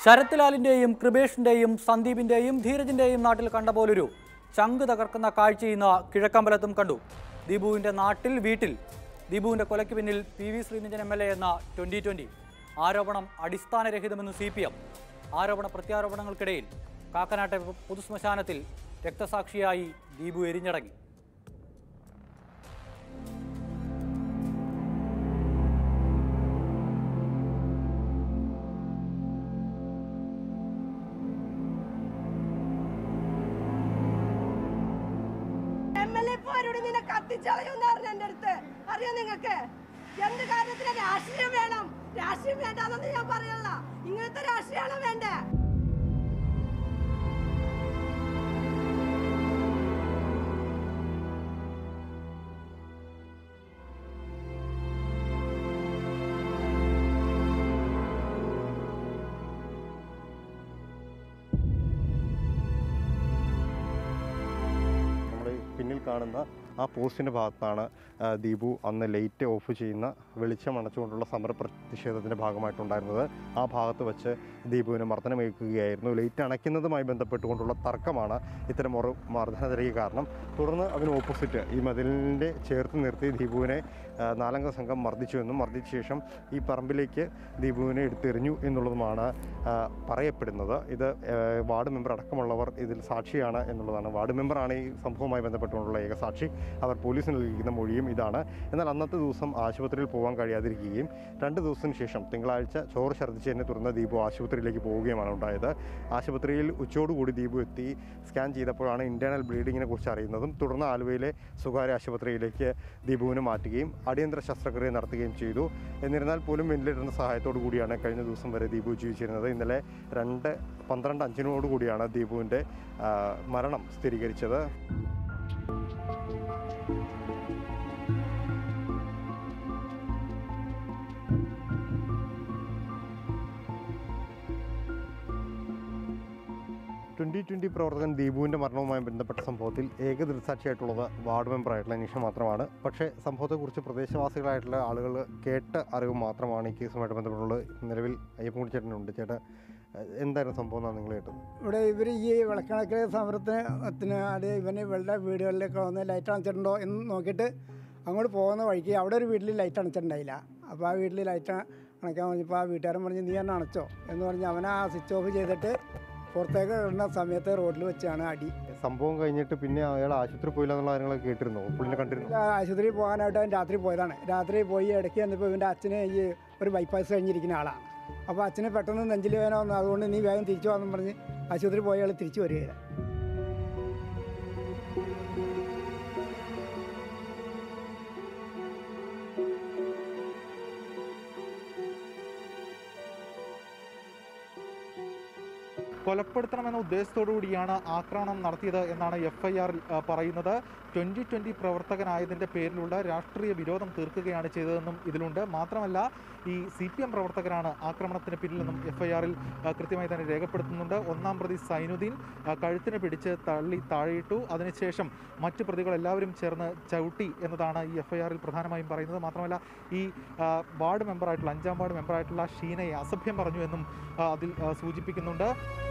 ശരത്ലാലിന്റെയും കൃപേഷിന്റെയും സന്ദീപിന്റെയും ധീരജിന്റെയും നാട്ടിൽ കണ്ട പോലൊരു ചങ്ക് തകർക്കുന്ന കാഴ്ച ഇന്ന് കിഴക്കമ്പലത്തും കണ്ടു. ദീപുവിന്റെ നാട്ടിൽ വീട്ടിൽ ദീപുവിന്റെ കൊലയ്ക്ക് പിന്നിൽ PV ശ്രീനിധൻ MLA എന്ന 2020 ആരോപണം അടിസ്ഥാനരഹിതമെന്ന് CPM. ആരോപണ പ്രത്യാരോപണങ്ങൾക്കിടയിൽ കാക്കനാട്ടെ പൊതുശ്മശാനത്തിൽ രക്തസാക്ഷിയായി ദീപു എരിഞ്ഞടങ്ങി. അറിയാം നിങ്ങൾക്ക് എന്ത് കാര്യത്തിന് രാഷ്ട്രീയം വേണം? രാഷ്ട്രീയം വേണ്ടെന്നൊന്നും ഞാൻ പറയല്ല. ഇങ്ങനത്തെ രാഷ്ട്രീയമാണ് വേണ്ടേ? പിന്നിൽ കാണുന്ന ആ പോസ്റ്റിൻ്റെ ഭാഗത്താണ് ദീപു അന്ന് ലൈറ്റ് ഓഫ് ചെയ്യുന്ന വെളിച്ചം അണച്ചുകൊണ്ടുള്ള സമരപ്രതിഷേധത്തിൻ്റെ ഭാഗമായിട്ടുണ്ടായിരുന്നത്. ആ ഭാഗത്ത് വെച്ച് ദീപുവിന് മർദ്ദനമേൽക്കുകയായിരുന്നു. ലൈറ്റ് അണയ്ക്കുന്നതുമായി ബന്ധപ്പെട്ടുകൊണ്ടുള്ള തർക്കമാണ് ഇത്തരം ഒരു മർദ്ദനത്തിലേക്ക് കാരണം. തുടർന്ന് അതിന് ഓപ്പോസിറ്റ് ഈ മതിലിൻ്റെ ചേർത്ത് നിർത്തി ദീപുവിനെ 4 അംഗ സംഘം മർദ്ദിച്ചുവെന്നും മർദ്ദിച്ച ശേഷം ഈ പറമ്പിലേക്ക് ദീപുവിനെ എടുത്തെറിഞ്ഞു എന്നുള്ളതുമാണ് പറയപ്പെടുന്നത്. ഇത് വാർഡ് മെമ്പർ അടക്കമുള്ളവർ ഇതിൽ സാക്ഷിയാണ് എന്നുള്ളതാണ്. വാർഡ് മെമ്പറാണ് ഈ സംഭവവുമായി ബന്ധപ്പെട്ടുകൊണ്ടുള്ള ഏക സാക്ഷി. അവർ പോലീസിന് നൽകിയിരിക്കുന്ന മൊഴിയും ഇതാണ്. എന്നാൽ അന്നത്തെ ദിവസം ആശുപത്രിയിൽ പോകാൻ കഴിയാതിരിക്കുകയും 2 ദിവസത്തിന് ശേഷം തിങ്കളാഴ്ച ചോറ് ഛർദ്ദിച്ചതിനെ തുടർന്ന് ദീപു ആശുപത്രിയിലേക്ക് പോവുകയുമാണ് ഉണ്ടായത്. ആശുപത്രിയിൽ ഉച്ചയോടുകൂടി ദീപു എത്തി സ്കാൻ ചെയ്തപ്പോഴാണ് ഇന്റേണൽ ബ്ലീഡിങ്ങിനെ കുറിച്ച് അറിയുന്നതും. തുടർന്ന് ആലുവയിലെ സ്വകാര്യ ആശുപത്രിയിലേക്ക് ദീപുവിനെ മാറ്റുകയും അടിയന്തര ശസ്ത്രക്രിയ നടത്തുകയും ചെയ്തു. എന്നിരുന്നാൽ പോലും വെന്റിലേറ്ററിൻ്റെ സഹായത്തോടു കൂടിയാണ് കഴിഞ്ഞ ദിവസം വരെ ദീപു ജീവിച്ചിരുന്നത്. ഇന്നലെ 12:05 കൂടിയാണ് ദീപുവിൻ്റെ മരണം സ്ഥിരീകരിച്ചത്. പ്രവർത്തകൻ ദീപുവിൻ്റെ മരണവുമായി ബന്ധപ്പെട്ട സംഭവത്തിൽ ഏക ദൃക്സാക്ഷിയായിട്ടുള്ളത് വാർഡ് മെമ്പറായിട്ടുള്ള നിഷ മാത്രമാണ്. പക്ഷേ സംഭവത്തെക്കുറിച്ച് പ്രദേശവാസികളായിട്ടുള്ള ആളുകൾ കേട്ട അറിവ് മാത്രമാണ് ഈ കേസുമായിട്ട് ബന്ധപ്പെട്ടുള്ളത്. നിലവിൽ അയ്യപ്പൻകുടി ചേട്ടനുണ്ട്. ചേട്ടാ, എന്തായിരുന്നു സംഭവം എന്നാണ് നിങ്ങൾ കേട്ടത്? ഇവിടെ ഇവർ ഈ വിളക്കണക്കിലെ സമരത്തിന് ഇവന് ഇവരുടെ വീടുകളിലേക്ക് വന്ന് ലൈറ്റ് അണച്ചിട്ടുണ്ടോ എന്ന് നോക്കിയിട്ട് അങ്ങോട്ട് പോകുന്ന വഴിക്ക് അവിടെ ഒരു വീട്ടിൽ ലൈറ്റ് അണച്ചിട്ടുണ്ടായില്ല. അപ്പോൾ ആ വീട്ടിൽ ലൈറ്റ് അണയ്ക്കാൻ പറഞ്ഞപ്പോൾ ആ വീട്ടുകാരൻ പറഞ്ഞ് നീ തന്നെ അണച്ചോ എന്ന് പറഞ്ഞ് അവനെ ആ സ്വിച്ച് ഓഫ് ചെയ്തിട്ട് പുറത്തേക്ക് ഇടുന്ന സമയത്ത് റോഡിൽ വെച്ചാണ് അടി. സംഭവം കഴിഞ്ഞിട്ട് പിന്നെ അയാൾ ആശുപത്രി പോയില്ല എന്നുള്ള കാര്യങ്ങളൊക്കെ കേട്ടിരുന്നു, പുള്ളിനെ കണ്ടിരുന്നു. ആശുപത്രിയിൽ പോകാനായിട്ട് അവൻ രാത്രി പോയതാണ്. രാത്രി പോയി ഇടയ്ക്ക് വന്നപ്പോൾ ഇവൻ്റെ അച്ഛന് ഈ ഒരു ബൈപ്പാസ് കഴിഞ്ഞിരിക്കുന്ന ആളാണ്. അപ്പോൾ അച്ഛന് പെട്ടെന്ന് നെഞ്ചിൽ വേദന വന്നു. അതുകൊണ്ട് നീ വേഗം തിരിച്ചു പോകാമെന്ന് പറഞ്ഞ് ആശുപത്രി പോയി അയാൾ തിരിച്ചു വരികയില്ല. കൊലപ്പെടുത്തണമെന്ന ഉദ്ദേശത്തോടുകൂടിയാണ് ആക്രമണം നടത്തിയത് എന്നാണ് FIR-ൽ പറയുന്നത്. 2020 പ്രവർത്തകനായതിൻ്റെ പേരിലുള്ള രാഷ്ട്രീയ വിരോധം തീർക്കുകയാണ് ചെയ്തതെന്നും ഇതിലുണ്ട്. മാത്രമല്ല ഈ CPM പ്രവർത്തകരാണ് ആക്രമണത്തിന് പിന്നിലെന്നും FIR-ൽ കൃത്യമായി തന്നെ രേഖപ്പെടുത്തുന്നുണ്ട്. 1-ാം പ്രതി സൈനുദ്ദീൻ കഴുത്തിന് പിടിച്ച് തള്ളി താഴെയിട്ടു. അതിനുശേഷം മറ്റ് പ്രതികളെല്ലാവരും ചേർന്ന് ചവിട്ടി എന്നതാണ് ഈ FIR-ൽ പ്രധാനമായും പറയുന്നത്. മാത്രമല്ല ഈ വാർഡ് മെമ്പറായിട്ടുള്ള 5-ാം വാർഡ് മെമ്പറായിട്ടുള്ള ഷീനയെ അസഭ്യം പറഞ്ഞു എന്നും അതിൽ സൂചിപ്പിക്കുന്നുണ്ട്.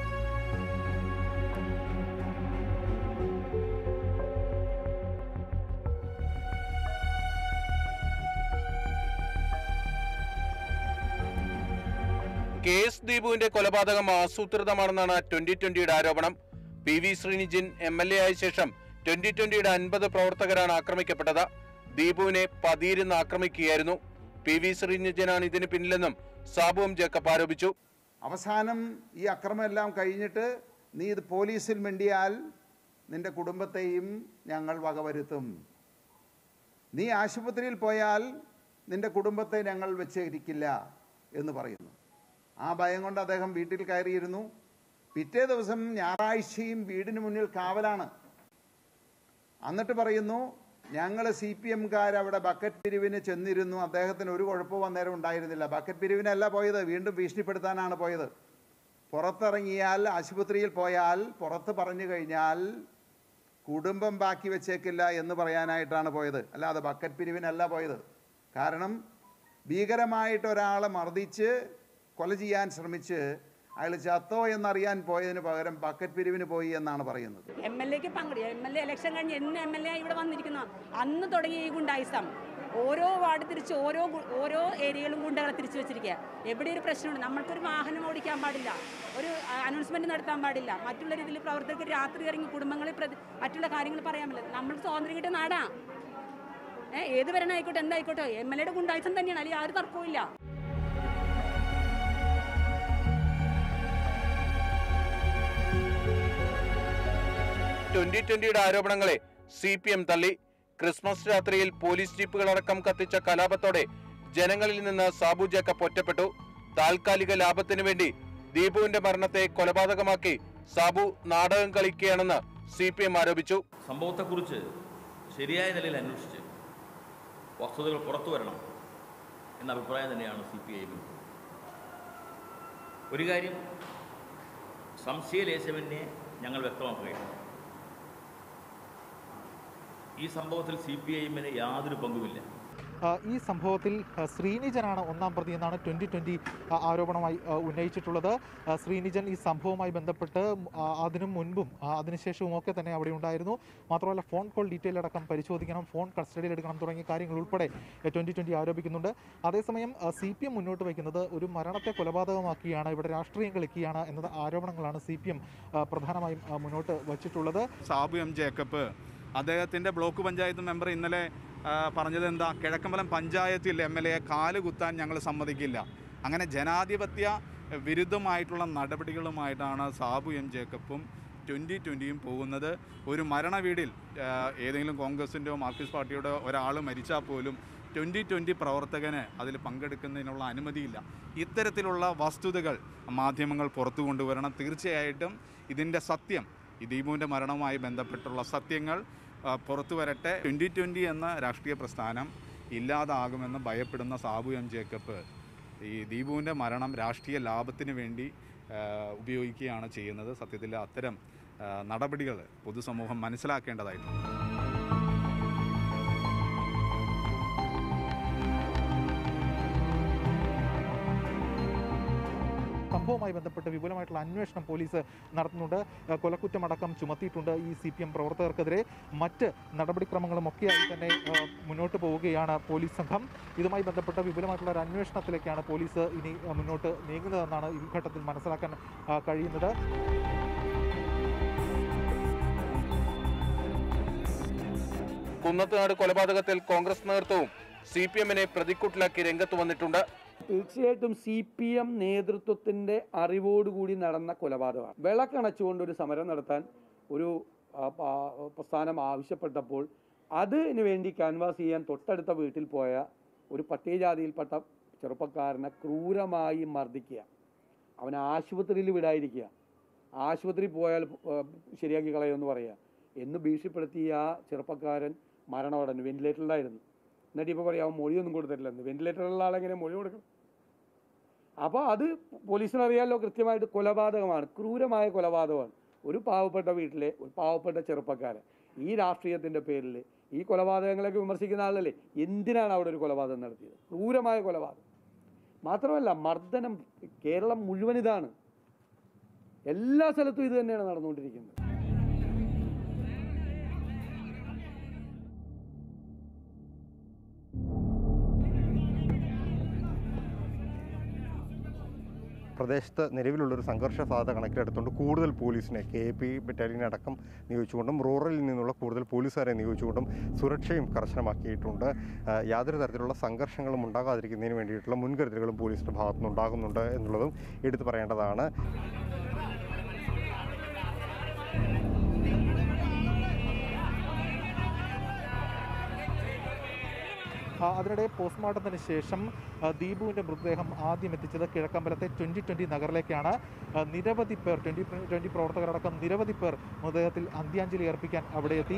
KS ദീപുവിന്റെ കൊലപാതകം ആസൂത്രിതമാണെന്നാണ് 2020-യുടെ ആരോപണം. PV ശ്രീനിധൻ MLA ആയ ശേഷം 2020-യുടെ 50 പ്രവർത്തകരാണ് ആക്രമിക്കപ്പെട്ടത്. ദീപുവിനെ പതിയിരുന്ന് ആക്രമിക്കുകയായിരുന്നു. PV ശ്രീനിധനാണ് ഇതിന് പിന്നിലെന്നും സാബുവും ജേക്കബ് ആരോപിച്ചു. അവസാനം ഈ അക്രമമെല്ലാം കഴിഞ്ഞിട്ട് നീ ഇത് പോലീസിൽ മിണ്ടിയാൽ നിന്റെ കുടുംബത്തെയും ഞങ്ങൾ വകവരുത്തും. നീ ആശുപത്രിയിൽ പോയാൽ നിന്റെ കുടുംബത്തെ ഞങ്ങൾ വെച്ചിരിക്കില്ല എന്ന് പറയുന്നു. ആ ഭയം കൊണ്ട് അദ്ദേഹം വീട്ടിൽ കയറിയിരുന്നു. പിറ്റേ ദിവസം ഞായറാഴ്ചയും വീടിന് മുന്നിൽ കാവലാണ്. എന്നിട്ട് പറയുന്നു ഞങ്ങൾ CPM-കാർ അവിടെ ബക്കറ്റ് പിരിവിന് ചെന്നിരുന്നു. അദ്ദേഹത്തിന് ഒരു കുഴപ്പവും അന്നേരം ഉണ്ടായിരുന്നില്ല. ബക്കറ്റ് പിരിവിനല്ല പോയത്, വീണ്ടും ഭീഷണിപ്പെടുത്താനാണ് പോയത്. പുറത്തിറങ്ങിയാൽ ആശുപത്രിയിൽ പോയാൽ പുറത്ത് പറഞ്ഞു കഴിഞ്ഞാൽ കുടുംബം ബാക്കി വെച്ചേക്കില്ല എന്ന് പറയാനായിട്ടാണ് പോയത്, അല്ലാതെ ബക്കറ്റ് പിരിവിനല്ല പോയത്. കാരണം ഭീകരമായിട്ട് ഒരാളെ മർദ്ദിച്ച് കൊല ചെയ്യാൻ ശ്രമിച്ച് അയാൾ ചത്തോ എന്നറിയാൻ പോയതിന് പകരം ബക്കറ്റ് പിരിവിന് പോയി എന്നാണ് പറയുന്നത്. MLA ഇലക്ഷൻ കഴിഞ്ഞ് എന്ന് MLA ഇവിടെ വന്നിരിക്കുന്ന അന്ന് തുടങ്ങിയ ഈ ഗുണ്ടായിസം ഓരോ വാർഡ് തിരിച്ച് ഓരോ ഏരിയയിലും ഗുണ്ടകളെ തിരിച്ചു വെച്ചിരിക്കുക. എവിടെ ഒരു പ്രശ്നമുണ്ട്, നമ്മൾക്കൊരു വാഹനം ഓടിക്കാൻ പാടില്ല, ഒരു അനൗൺസ്മെന്റ് നടത്താൻ പാടില്ല, മറ്റുള്ള രീതിയിൽ പ്രവർത്തകർക്ക് രാത്രി ഇറങ്ങി കുടുംബങ്ങളെ മറ്റുള്ള കാര്യങ്ങൾ പറയാൻ പറ്റില്ല. നമ്മൾ സ്വാതന്ത്ര്യം കിട്ടിയ നാടാ. ഏത് വരണായിക്കോട്ടെ എന്തായിക്കോട്ടെ MLA ഗുണ്ടായിസം തന്നെയാണ്, അല്ലെങ്കിൽ ആരും തർക്കവും 2020 ആരോപണങ്ങളെ CPM തള്ളി. ക്രിസ്മസ് രാത്രിയിൽ പോലീസ് ജീപ്പുകളടക്കം കത്തിച്ച കലാപത്തോടെ ജനങ്ങളിൽ നിന്ന് സാബു ജേക്കബ് ഒറ്റപ്പെട്ടു. താൽക്കാലിക ലാഭത്തിനു വേണ്ടി ദീപുവിന്റെ മരണത്തെ കൊലപാതകമാക്കി സാബു നാടകം കളിക്കുകയാണെന്ന് CPM ആരോപിച്ചു. സംഭവത്തെക്കുറിച്ച് ശരിയായ നിലയിൽ അന്വേഷിച്ച് വസ്തുതകൾ പുറത്തു വരണം എന്ന അഭിപ്രായം തന്നെയാണ് CPIM. ഒരു കാര്യം സംശയലേശമന്യേ ഞങ്ങൾ വ്യക്തമാക്കുകയാണ്, ഈ സംഭവത്തിൽ CPIM-ന് യാതൊരു പങ്കുമില്ല. ഈ സംഭവത്തിൽ ശ്രീനിജനാണ് ഒന്നാം പ്രതി എന്നാണ് 2020 ആരോപണമായി ഉന്നയിച്ചിട്ടുള്ളത്. ശ്രീനിജൻ ഈ സംഭവവുമായി ബന്ധപ്പെട്ട് അതിനു മുൻപും അതിനുശേഷവും ഒക്കെ തന്നെ അവിടെ ഉണ്ടായിരുന്നു. മാത്രമല്ല ഫോൺ കോൾ ഡീറ്റെയിൽ അടക്കം പരിശോധിക്കണം, ഫോൺ കസ്റ്റഡിയിലെടുക്കണം തുടങ്ങിയ കാര്യങ്ങൾ ഉൾപ്പെടെ 2020 ആരോപിക്കുന്നുണ്ട്. അതേസമയം CPM മുന്നോട്ട് വയ്ക്കുന്നത് ഒരു മരണത്തെ കൊലപാതകമാക്കിയാണ്, ഇവിടെ രാഷ്ട്രീയം കളിക്കുകയാണ് എന്നത് ആരോപണങ്ങളാണ് CPM പ്രധാനമായും മുന്നോട്ട് വച്ചിട്ടുള്ളത്. സാബു M. ജേക്കബ് അദ്ദേഹത്തിൻ്റെ ബ്ലോക്ക് പഞ്ചായത്ത് മെമ്പർ ഇന്നലെ പറഞ്ഞത് എന്താ, കിഴക്കമ്പലം പഞ്ചായത്തിൽ MLA കാലുകുത്താൻ ഞങ്ങൾ സമ്മതിക്കില്ല. അങ്ങനെ ജനാധിപത്യ വിരുദ്ധമായിട്ടുള്ള നടപടികളുമായിട്ടാണ് സാബു M. ജേക്കബും 2020 പോകുന്നത്. ഒരു മരണ വീടിൽ ഏതെങ്കിലും കോൺഗ്രസിൻ്റെയോ മാർക്സിസ്റ്റ് പാർട്ടിയുടെ ഒരാൾ മരിച്ചാൽ പോലും 2020 പ്രവർത്തകന് അതിൽ പങ്കെടുക്കുന്നതിനുള്ള അനുമതിയില്ല. ഇത്തരത്തിലുള്ള വസ്തുതകൾ മാധ്യമങ്ങൾ പുറത്തു കൊണ്ടുവരണം. തീർച്ചയായിട്ടും ഇതിൻ്റെ സത്യം, ഈ ദീപുവിൻ്റെ മരണവുമായി ബന്ധപ്പെട്ടുള്ള സത്യങ്ങൾ പുറത്തു വരട്ടെ. 2020 എന്ന രാഷ്ട്രീയ പ്രസ്ഥാനം ഇല്ലാതാകുമെന്ന് ഭയപ്പെടുന്ന സാബു M. ജേക്കബ് ഈ ദീപുവിൻ്റെ മരണം രാഷ്ട്രീയ ലാഭത്തിന് വേണ്ടി ഉപയോഗിക്കുകയാണ് ചെയ്യുന്നത്. സത്യത്തിൽ അത്തരം നടപടികൾ പൊതുസമൂഹം മനസ്സിലാക്കേണ്ടതായിട്ടുണ്ട്. സംഭവവുമായി ബന്ധപ്പെട്ട് വിപുലമായിട്ടുള്ള അന്വേഷണം പോലീസ് നടത്തുന്നുണ്ട്. കൊലക്കുറ്റമടക്കം ചുമത്തിയിട്ടുണ്ട് ഈ CPM പ്രവർത്തകർക്കെതിരെ. മറ്റ് നടപടിക്രമങ്ങളും ഒക്കെയായി തന്നെ മുന്നോട്ട് പോവുകയാണ് പോലീസ് സംഘം. ഇതുമായി ബന്ധപ്പെട്ട വിപുലമായിട്ടുള്ള ഒരു അന്വേഷണത്തിലേക്കാണ് പോലീസ് ഇനി മുന്നോട്ട് നീങ്ങുന്നതെന്നാണ് ഈ ഘട്ടത്തിൽ മനസ്സിലാക്കാൻ കഴിയുന്നത്. കുന്നത്തുനാട് കൊലപാതകത്തിൽ കോൺഗ്രസ് നേതൃത്വവും CPM-നെ പ്രതിക്കൂട്ടിലാക്കി രംഗത്ത് വന്നിട്ടുണ്ട്. തീർച്ചയായിട്ടും CPM നേതൃത്വത്തിൻ്റെ അറിവോടുകൂടി നടന്ന കൊലപാതകമാണ്. വിളക്കണച്ചുകൊണ്ട് ഒരു സമരം നടത്താൻ ഒരു പ്രസ്ഥാനം ആവശ്യപ്പെട്ടപ്പോൾ അതിനു വേണ്ടി ക്യാൻവാസ് ചെയ്യാൻ തൊട്ടടുത്ത വീട്ടിൽ പോയ ഒരു പട്ടികജാതിയിൽപ്പെട്ട ചെറുപ്പക്കാരനെ ക്രൂരമായി മർദ്ദിക്കുക, അവനെ ആശുപത്രിയിൽ വിടാതിരിക്കുക, ആശുപത്രി പോയാൽ ശരിയാക്കി കളയുമെന്ന് പറയുക എന്ന് ഭീഷണിപ്പെടുത്തിയ ആ ചെറുപ്പക്കാരൻ മരണമടഞ്ഞു. വെന്റിലേറ്ററിലായിരുന്നു. എന്നിട്ട് ഇപ്പോൾ പറയാം അവൻ മൊഴിയൊന്നും കൊടുത്തിട്ടില്ലെന്ന്. വെന്റിലേറ്ററിലുള്ള ആളെങ്ങനെ മൊഴി കൊടുക്കണം? അപ്പോൾ അത് പോലീസിനറിയാമല്ലോ കൃത്യമായിട്ട് കൊലപാതകമാണ്, ക്രൂരമായ കൊലപാതകമാണ്. ഒരു പാവപ്പെട്ട വീട്ടിലെ ഒരു പാവപ്പെട്ട ചെറുപ്പക്കാരൻ ഈ രാഷ്ട്രീയത്തിൻ്റെ പേരിൽ ഈ കൊലപാതകങ്ങളൊക്കെ വിമർശിക്കുന്ന ആളല്ലേ, എന്തിനാണ് അവിടെ ഒരു കൊലപാതകം നടത്തിയത്? ക്രൂരമായ കൊലപാതകം മാത്രമല്ല, മർദ്ദനം. കേരളം മുഴുവൻ ഇതാണ്, എല്ലാ സ്ഥലത്തും ഇത് തന്നെയാണ് നടന്നുകൊണ്ടിരിക്കുന്നത്. പ്രദേശത്ത് നിലവിലുള്ളൊരു സംഘർഷ സാധ്യത കണക്കിലെടുത്തുകൊണ്ട് കൂടുതൽ പോലീസിനെ KAP ബറ്റാലിയൻ അടക്കം നിയോഗിച്ചുകൊണ്ടും റൂറലിൽ നിന്നുള്ള കൂടുതൽ പോലീസുകാരെ നിയോഗിച്ചുകൊണ്ടും സുരക്ഷയും കർശനമാക്കിയിട്ടുണ്ട്. യാതൊരു തരത്തിലുള്ള സംഘർഷങ്ങളും ഉണ്ടാകാതിരിക്കുന്നതിന് വേണ്ടിയിട്ടുള്ള മുൻകരുതലുകളും പോലീസിൻ്റെ ഭാഗത്തുനിന്നുണ്ടാകുന്നുണ്ട് എന്നുള്ളതും എടുത്തു പറയേണ്ടതാണ്. അതിനിടെ പോസ്റ്റ്മോർട്ടത്തിന് ശേഷം ദീപുവിൻ്റെ മൃതദേഹം ആദ്യം എത്തിച്ചത് കിഴക്കമ്പലത്തെ 2020 നഗറിലേക്കാണ്. നിരവധി പേർ 2020 പ്രവർത്തകരടക്കം നിരവധി പേർ മൃതദേഹത്തിൽ അന്ത്യാഞ്ജലി അർപ്പിക്കാൻ അവിടെ എത്തി.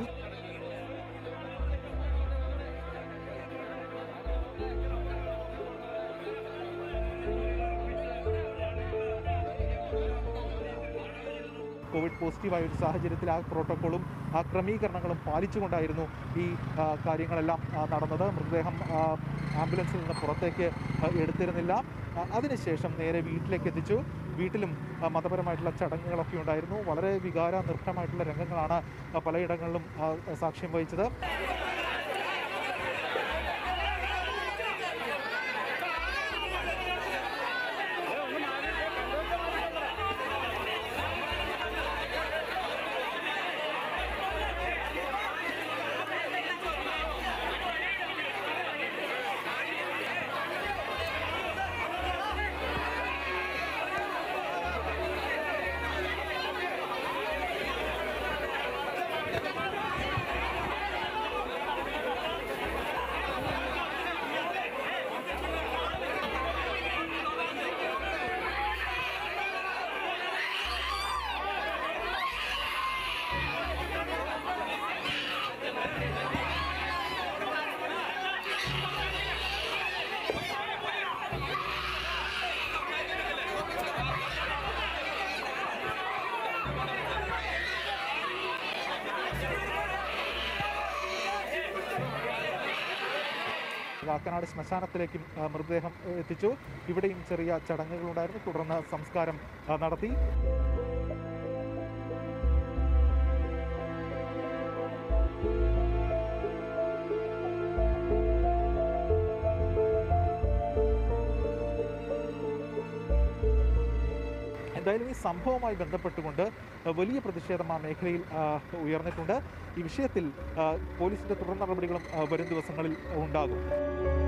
കോവിഡ് പോസിറ്റീവായ ഒരു സാഹചര്യത്തിൽ ആ പ്രോട്ടോക്കോളും ആ ക്രമീകരണങ്ങളും പാലിച്ചുകൊണ്ടായിരുന്നു ഈ കാര്യങ്ങളെല്ലാം നടന്നത്. മൃതദേഹം ആംബുലൻസിൽ നിന്ന് പുറത്തേക്ക് എടുത്തിരുന്നില്ല. അതിനുശേഷം നേരെ വീട്ടിലേക്ക് എത്തിച്ചു. വീട്ടിലും മതപരമായിട്ടുള്ള ചടങ്ങുകളൊക്കെ ഉണ്ടായിരുന്നു. വളരെ വികാരാനിർഭരമായിട്ടുള്ള രംഗങ്ങളാണ് പലയിടങ്ങളിലും സാക്ഷ്യം വഹിച്ചത്. കാക്കനാട് ശ്മശാനത്തിലേക്കും മൃതദേഹം എത്തിച്ചു. ഇവിടെയും ചെറിയ ചടങ്ങുകളുണ്ടായിരുന്നു. തുടർന്ന് സംസ്കാരം നടത്തി. എന്തായാലും ഈ സംഭവവുമായി ബന്ധപ്പെട്ടുകൊണ്ട് വലിയ പ്രതിഷേധം ആ മേഖലയിൽ ഉയർന്നിട്ടുണ്ട്. ഈ വിഷയത്തിൽ പോലീസിന്റെ തുടർ നടപടികളും വരും ദിവസങ്ങളിൽ ഉണ്ടാകും.